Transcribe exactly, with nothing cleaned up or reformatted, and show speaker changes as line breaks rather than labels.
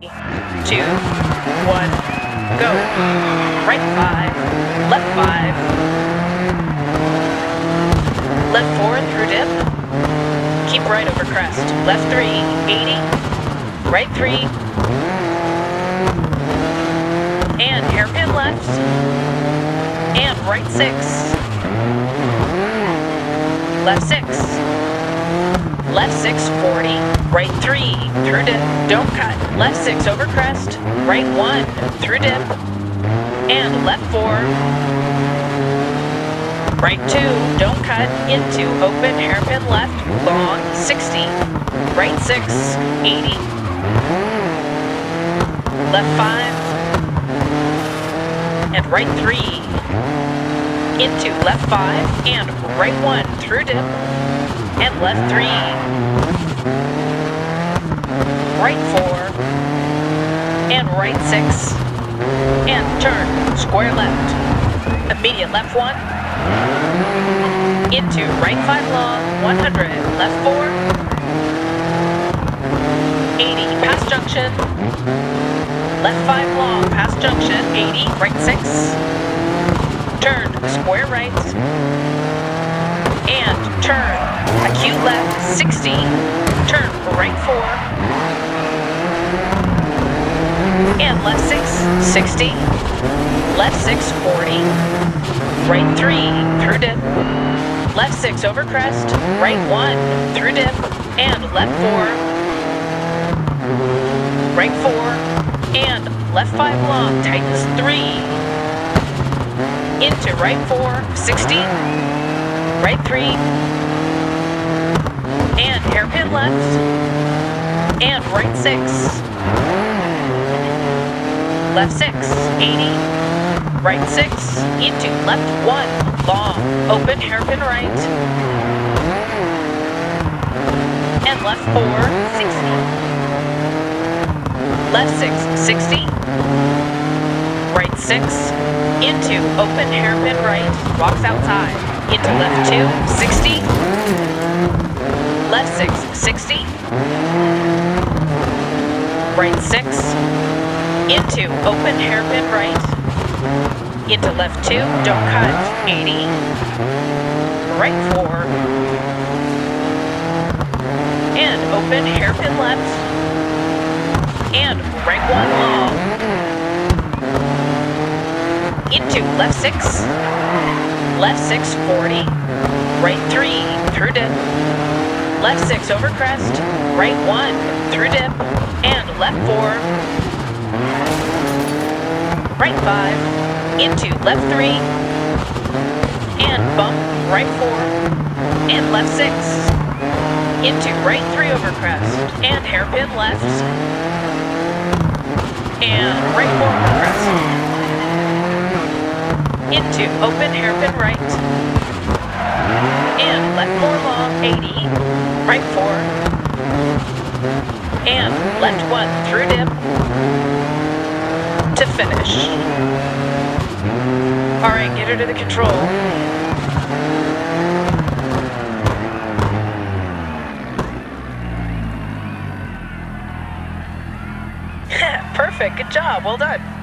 two, one, go. Right five, left five, left four through dip. Keep right over crest. Left three, eighty, right three, and hairpin left, and right six, left six, left six, forty, right three, through dip, don't cut, left six over crest, right one, through dip, and left four, right two, don't cut, into open hairpin left, long, sixty, right six, eighty, left five, and right three, into left five, and right one, through dip, and left three, right four, and right six, and turn, square left, immediate left one, into right five long, one hundred, left four, eighty, past junction, left five long, past junction, eighty, right six, turn, square right, and turn, acute left, sixty, turn, right four, and left six, sixty, left six, forty, right three, through dip, left six over crest, right one, through dip, and left four, right four, and left five long, tightens three, into right four, sixty, right three, and hairpin left, and right six, left six, eighty, right six, into left one, long, open hairpin right, and left four, sixty, left six, sixty, right six, into open hairpin right, rocks outside, into left two, sixty, left six, sixty, right six, into open hairpin right, into left two, don't cut, eighty, right four, and open hairpin left, and right one long, into left six, left six, forty, right three, through dip, left six over crest, right one, through dip, and left four, right five, into left three, and bump, right four, and left six, into right three over crest, and hairpin left, and right four over crest, into open hairpin right, and left four long, eighty, right four, and left one through dip, to finish. Alright, get her to the control. Perfect, good job, well done.